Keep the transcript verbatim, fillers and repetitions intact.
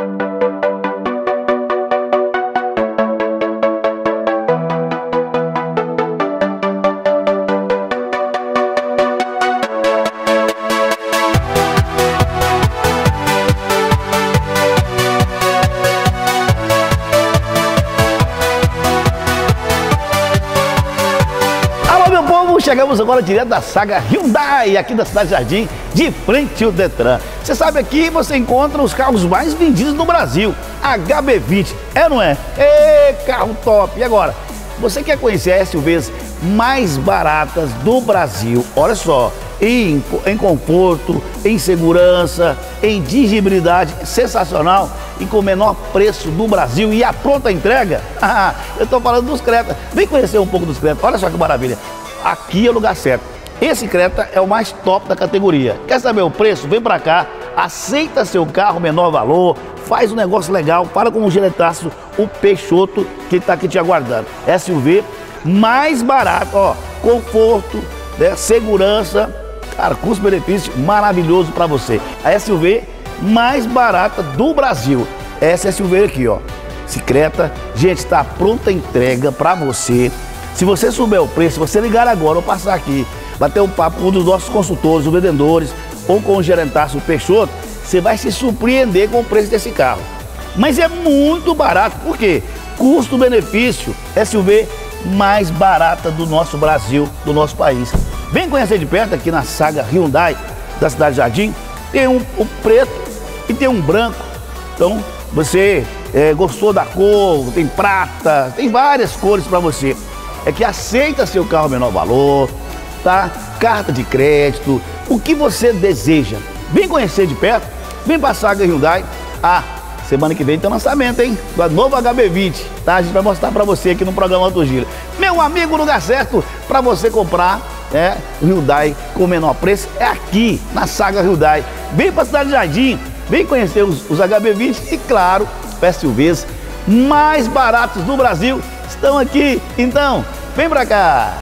Chegamos agora direto da saga Hyundai, aqui da Cidade Jardim, de frente ao Detran. Você sabe, aqui você encontra os carros mais vendidos no Brasil, H B vinte, é ou não é? Ê, carro top! E agora, você quer conhecer as S U Vs mais baratas do Brasil? Olha só, em, em conforto, em segurança, em dirigibilidade, sensacional e com o menor preço do Brasil e a pronta entrega? Eu estou falando dos Creta. Vem conhecer um pouco dos Creta, olha só que maravilha. Aqui é o lugar certo. Esse Creta é o mais top da categoria. Quer saber o preço? Vem pra cá, aceita seu carro menor valor, faz um negócio legal, fala com o gerentaço, o Peixoto, que tá aqui te aguardando. S U V mais barato, ó, conforto, né, segurança, cara, custo-benefício maravilhoso para você. A S U V mais barata do Brasil. Essa S U V aqui, ó, esse Creta, gente, está pronta a entrega para você. Se você souber o preço, você ligar agora ou passar aqui, bater um papo com um dos nossos consultores, os vendedores, ou com o gerentaço, o Peixoto, você vai se surpreender com o preço desse carro. Mas é muito barato, por quê? Custo-benefício, S U V mais barata do nosso Brasil, do nosso país. Vem conhecer de perto aqui na saga Hyundai da Cidade Jardim. Tem um, um preto e tem um branco. Então, você é, gostou da cor, tem prata, tem várias cores para você. É que aceita seu carro menor valor, tá? Carta de crédito, o que você deseja. Vem conhecer de perto, vem pra saga Hyundai. Ah, semana que vem tem um lançamento, hein? Do novo H B vinte, tá? A gente vai mostrar pra você aqui no programa Auto Giro. Meu amigo, o lugar certo pra você comprar, né, o Hyundai com o menor preço é aqui, na saga Hyundai. Vem pra Cidade Jardim, vem conhecer os, os H B vinte e, claro, S U Vs mais baratos do Brasil estão aqui. Então, vem pra cá!